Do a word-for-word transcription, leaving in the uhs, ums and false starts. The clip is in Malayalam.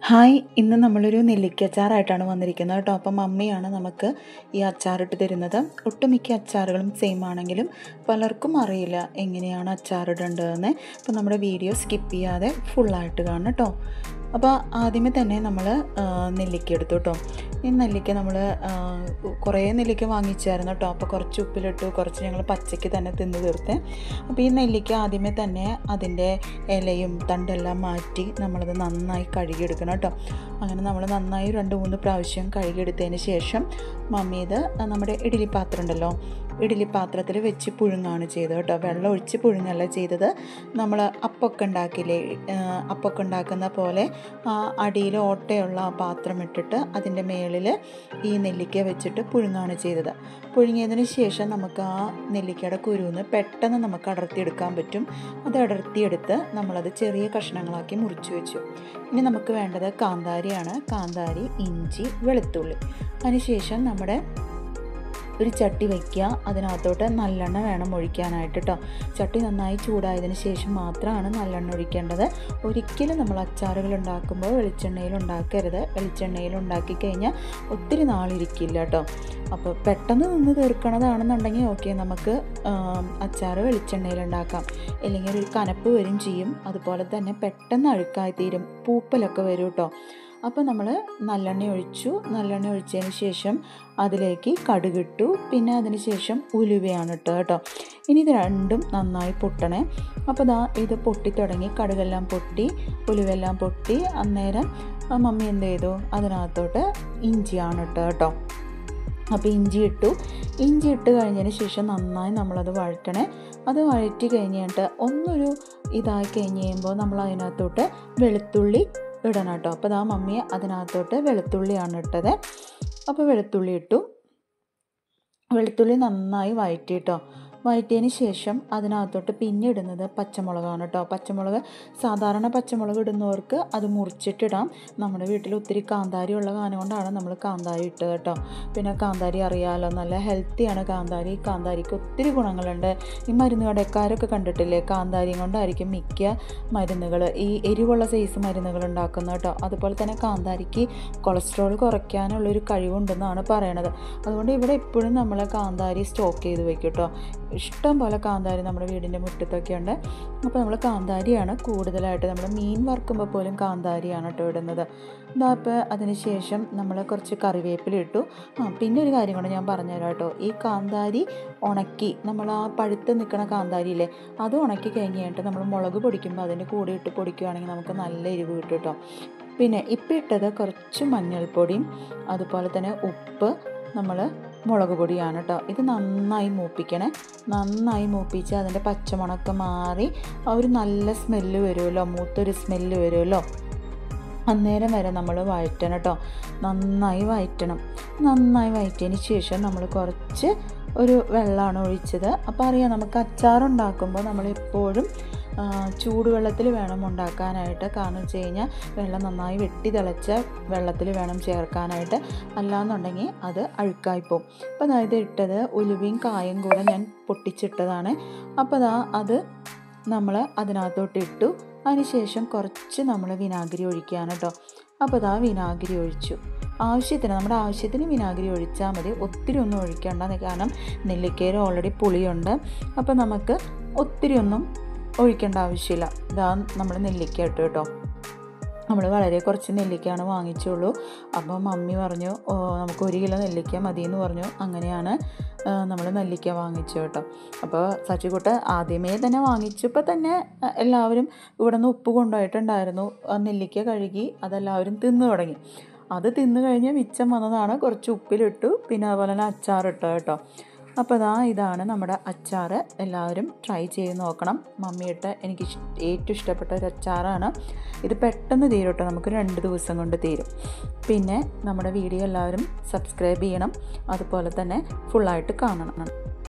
ഹായ്, ഇന്ന് നമ്മളൊരു നെല്ലിക്ക അച്ചാറായിട്ടാണ് വന്നിരിക്കുന്നത് കേട്ടോ. അപ്പം മമ്മിയാണ് നമുക്ക് ഈ അച്ചാറിട്ട് തരുന്നത്. ഒട്ടുമിക്ക അച്ചാറുകളും സെയിം ആണെങ്കിലും പലർക്കും അറിയില്ല എങ്ങനെയാണ് അച്ചാറിടേണ്ടതെന്ന്. അപ്പോൾ നമ്മുടെ വീഡിയോ സ്കിപ്പ് ചെയ്യാതെ ഫുള്ളായിട്ട് കാണണം കേട്ടോ. അപ്പോൾ ആദ്യമേ തന്നെ നമ്മൾ നെല്ലിക്ക എടുത്തു കേട്ടോ. ഈ നെല്ലിക്ക നമ്മൾ കുറേ നെല്ലിക്ക വാങ്ങിച്ചായിരുന്നു കേട്ടോ. അപ്പോൾ കുറച്ച് ഉപ്പിലിട്ടു, കുറച്ച് ഞങ്ങൾ പച്ചയ്ക്ക് തന്നെ തിന്ന് തീർത്ത്. അപ്പോൾ ഈ നെല്ലിക്ക ആദ്യമേ തന്നെ അതിൻ്റെ ഇലയും തണ്ടെല്ലാം മാറ്റി നമ്മളത് നന്നായി കഴുകിയെടുക്കണം കേട്ടോ. അങ്ങനെ നമ്മൾ നന്നായി രണ്ട് മൂന്ന് പ്രാവശ്യം കഴുകിയെടുത്തതിന് ശേഷം മമ്മി ഇത് നമ്മുടെ ഇഡ്ഡലി പാത്രം ഉണ്ടല്ലോ, ഇഡ്ഡലി പാത്രത്തിൽ വെച്ച് പുഴുങ്ങാണ് ചെയ്തത് കേട്ടോ. വെള്ളം ഒഴിച്ച് പുഴുങ്ങല്ല ചെയ്തത്. നമ്മൾ അപ്പമൊക്കെ ഉണ്ടാക്കില്ലേ, അപ്പമൊക്കെ ഉണ്ടാക്കുന്ന പോലെ ആ അടിയിൽ ഓട്ടയുള്ള ആ പാത്രം ഇട്ടിട്ട് അതിൻ്റെ മേളിൽ ഈ നെല്ലിക്ക വെച്ചിട്ട് പുഴുങ്ങാണ് ചെയ്തത്. പുഴുങ്ങിയതിന് ശേഷം നമുക്ക് ആ നെല്ലിക്കയുടെ കുരുന്ന് പെട്ടെന്ന് നമുക്ക് അടർത്തിയെടുക്കാൻ പറ്റും. അത് അടർത്തിയെടുത്ത് നമ്മളത് ചെറിയ കഷ്ണങ്ങളാക്കി മുറിച്ച് വെച്ചു. ഇനി നമുക്ക് വേണ്ടത് കാന്താരിയാണ്. കാന്താരി, ഇഞ്ചി, വെളുത്തുള്ളി. അതിനുശേഷം നമ്മുടെ ഒരു ചട്ടി വയ്ക്കുക. അതിനകത്തോട്ട് നല്ലെണ്ണ വേണം ഒഴിക്കാനായിട്ട് കേട്ടോ. ചട്ടി നന്നായി ചൂടായതിന് ശേഷം മാത്രമാണ് നല്ലെണ്ണ ഒഴിക്കേണ്ടത്. ഒരിക്കലും നമ്മൾ അച്ചാറുകൾ ഉണ്ടാക്കുമ്പോൾ വെളിച്ചെണ്ണയിൽ ഉണ്ടാക്കരുത്. വെളിച്ചെണ്ണയിൽ ഉണ്ടാക്കി കഴിഞ്ഞാൽ ഒത്തിരി നാളിരിക്കില്ല കേട്ടോ. അപ്പോൾ പെട്ടെന്ന് നിന്ന് തീർക്കണതാണെന്നുണ്ടെങ്കിൽ ഓക്കെ, നമുക്ക് അച്ചാർ വെളിച്ചെണ്ണയിൽ ഉണ്ടാക്കാം. അല്ലെങ്കിൽ ഒരു കനപ്പ് വരും ചെയ്യും. അതുപോലെ തന്നെ പെട്ടെന്ന് അഴുക്കായി തീരും, പൂപ്പലൊക്കെ വരും കേട്ടോ. അപ്പോൾ നമ്മൾ നല്ലെണ്ണ ഒഴിച്ചു. നല്ലെണ്ണ ഒഴിച്ചതിന് ശേഷം അതിലേക്ക് കടുകിട്ടു. പിന്നെ അതിന് ശേഷം ഉലുവയാണ് ഇട്ടത് കേട്ടോ. ഇനി ഇത് രണ്ടും നന്നായി പൊട്ടണേ. അപ്പോൾ ദാ ഇത് പൊട്ടി തുടങ്ങി, കടുകെല്ലാം പൊട്ടി, ഉലുവെല്ലാം പൊട്ടി. അന്നേരം മമ്മി എന്ത് ചെയ്തു, അതിനകത്തോട്ട് ഇഞ്ചിയാണ് ഇട്ടത് കേട്ടോ. അപ്പോൾ ഇഞ്ചി ഇട്ടു. ഇഞ്ചി ഇട്ട് കഴിഞ്ഞതിന് ശേഷം നന്നായി നമ്മളത് വഴറ്റണേ. അത് വഴറ്റി കഴിഞ്ഞിട്ട് ഒന്നൊരു ഇതായി കഴിഞ്ഞ് കഴിയുമ്പോൾ നമ്മൾ അതിനകത്തോട്ട് വെളുത്തുള്ളി ഇടണം കേട്ടോ. അപ്പോൾ ആ മമ്മി അതിനകത്തോട്ട് വെളുത്തുള്ളിയാണ് ഇട്ടത്. അപ്പോൾ വെളുത്തുള്ളി ഇട്ടു. വെളുത്തുള്ളി നന്നായി വഴറ്റി കേട്ടോ. വഴറ്റിയതിന് ശേഷം അതിനകത്തോട്ട് പിന്നെ ഇടുന്നത് പച്ചമുളകാണ് കേട്ടോ. പച്ചമുളക് സാധാരണ പച്ചമുളക് ഇടുന്നവർക്ക് അത് മുറിച്ചിട്ടിടാം. നമ്മുടെ വീട്ടിൽ ഒത്തിരി കാന്താരി ഉള്ള കാരണം കൊണ്ടാണ് നമ്മൾ കാന്താരി ഇട്ടത് കേട്ടോ. പിന്നെ കാന്താരി അറിയാമല്ലോ, നല്ല ഹെൽത്തിയാണ് കാന്താരി. കാന്താരിക്ക് ഒത്തിരി ഗുണങ്ങളുണ്ട്. ഈ മരുന്ന് കടക്കാരൊക്കെ കണ്ടിട്ടില്ലേ, കാന്താരിയും കൊണ്ടായിരിക്കും മിക്ക മരുന്നുകൾ, ഈ എരിവുള്ള സൈസ് മരുന്നുകൾ ഉണ്ടാക്കുന്നത് കേട്ടോ. അതുപോലെ തന്നെ കാന്താരിക്ക് കൊളസ്ട്രോൾ കുറയ്ക്കാനുള്ളൊരു കഴിവുണ്ടെന്നാണ് പറയണത്. അതുകൊണ്ട് ഇവിടെ എപ്പോഴും നമ്മൾ കാന്താരി സ്റ്റോക്ക് ചെയ്ത് വെക്കും കേട്ടോ. ഇഷ്ടം പോലെ കാന്താരി നമ്മുടെ വീടിൻ്റെ മുറ്റത്തൊക്കെ ഉണ്ട്. അപ്പോൾ നമ്മൾ കാന്താരിയാണ് കൂടുതലായിട്ട്, നമ്മൾ മീൻ വറുക്കുമ്പോൾ പോലും കാന്താരിയാണ് കേട്ടോ ഇടുന്നത്. ഇതാ അപ്പോൾ അതിന് ശേഷം നമ്മൾ കുറച്ച് കറിവേപ്പില ഇട്ടു. ആ പിന്നെ ഒരു കാര്യം കൂടെ ഞാൻ പറഞ്ഞുതരാം കേട്ടോ. ഈ കാന്താരി ഉണക്കി, നമ്മൾ ആ പഴുത്ത് നിൽക്കുന്ന കാന്താരി ഇല്ലേ, അത് ഉണക്കി കഴിഞ്ഞ് കഴിഞ്ഞിട്ട് നമ്മൾ മുളക് പൊടിക്കുമ്പോൾ അതിൻ്റെ കൂടെ ഇട്ട് പൊടിക്കുകയാണെങ്കിൽ നമുക്ക് നല്ല എരിവ് കിട്ടും കേട്ടോ. പിന്നെ ഇപ്പം ഇട്ടത് കുറച്ച് മഞ്ഞൾപ്പൊടിയും അതുപോലെ തന്നെ ഉപ്പ്, നമ്മൾ മുളക് പൊടിയാണ് കേട്ടോ. ഇത് നന്നായി മൂപ്പിക്കണേ. നന്നായി മൂപ്പിച്ച് അതിൻ്റെ പച്ചമുളകൊക്കെ മാറി ഒരു നല്ല സ്മെല്ല് വരുമല്ലോ, മൂത്തൊരു സ്മെല്ല് വരുമല്ലോ, അന്നേരം വരെ നമ്മൾ വഴറ്റണം കേട്ടോ. നന്നായി വഴറ്റണം. നന്നായി വഴറ്റിയതിന് ശേഷം നമ്മൾ കുറച്ച് ഒരു വെള്ളമാണ് ഒഴിച്ചത്. അപ്പോൾ അറിയാം, നമുക്ക് അച്ചാറുണ്ടാക്കുമ്പോൾ നമ്മളെപ്പോഴും ചൂടുവെള്ളത്തിൽ വേണം ഉണ്ടാക്കാനായിട്ട്. കാരണം വെച്ച് കഴിഞ്ഞാൽ വെള്ളം നന്നായി വെട്ടി തിളച്ച വെള്ളത്തിൽ വേണം ചേർക്കാനായിട്ട്, അല്ലാന്നുണ്ടെങ്കിൽ അത് അഴുക്കായിപ്പോവും. അപ്പോൾ അതായത് ഇട്ടത് ഉലുവയും കായും കൂടെ ഞാൻ പൊട്ടിച്ചിട്ടതാണ്. അപ്പോൾ അതാ അത് നമ്മൾ അതിനകത്തോട്ട് ഇട്ടു. അതിനുശേഷം കുറച്ച് നമ്മൾ വിനാഗിരി ഒഴിക്കുകയാണ് കേട്ടോ. അപ്പോൾ അതാ വിനാഗിരി ഒഴിച്ചു. ആവശ്യത്തിന്, നമ്മുടെ ആവശ്യത്തിന് വിനാഗിരി ഒഴിച്ചാൽ മതി, ഒത്തിരി ഒന്നും ഒഴിക്കേണ്ട. കാരണം നെല്ലിക്കയിൽ ഓൾറെഡി പുളിയുണ്ട്. അപ്പോൾ നമുക്ക് ഒത്തിരി ഒന്നും ഒഴിക്കേണ്ട ആവശ്യമില്ല. ഇതാ നമ്മൾ നെല്ലിക്ക ഇട്ടു കേട്ടോ. നമ്മൾ വളരെ കുറച്ച് നെല്ലിക്കയാണ് വാങ്ങിച്ചുള്ളൂ. അപ്പോൾ മമ്മി പറഞ്ഞു നമുക്ക് ഒരു കിലോ നെല്ലിക്ക മതി എന്ന് പറഞ്ഞു. അങ്ങനെയാണ് നമ്മൾ നെല്ലിക്ക വാങ്ങിച്ചു കേട്ടോ. അപ്പോൾ സച്ചിക്കുട്ട ആദ്യമേ തന്നെ വാങ്ങിച്ചപ്പോൾ തന്നെ എല്ലാവരും ഇവിടെ നിന്ന് ഉപ്പ് കൊണ്ടുപോയിട്ടുണ്ടായിരുന്നു. നെല്ലിക്ക കഴുകി അതെല്ലാവരും തിന്നു തുടങ്ങി. അത് തിന്നു കഴിഞ്ഞ് മിച്ചം വന്നതാണ്, കുറച്ച് ഉപ്പിലിട്ടു. പിന്നെ അതുപോലെ തന്നെ അച്ചാറിട്ടു കേട്ടോ. അപ്പോൾ ഇതാ ഇതാണ് നമ്മുടെ അച്ചാർ. എല്ലാവരും ട്രൈ ചെയ്ത് നോക്കണം. മമ്മിയിട്ട് എനിക്ക് ഏറ്റവും ഇഷ്ടപ്പെട്ട ഒരു അച്ചാറാണ് ഇത്. പെട്ടെന്ന് തീരും കേട്ടോ, നമുക്ക് രണ്ട് ദിവസം കൊണ്ട് തീരും. പിന്നെ നമ്മുടെ വീഡിയോ എല്ലാവരും സബ്സ്ക്രൈബ് ചെയ്യണം, അതുപോലെ തന്നെ ഫുള്ളായിട്ട് കാണണം.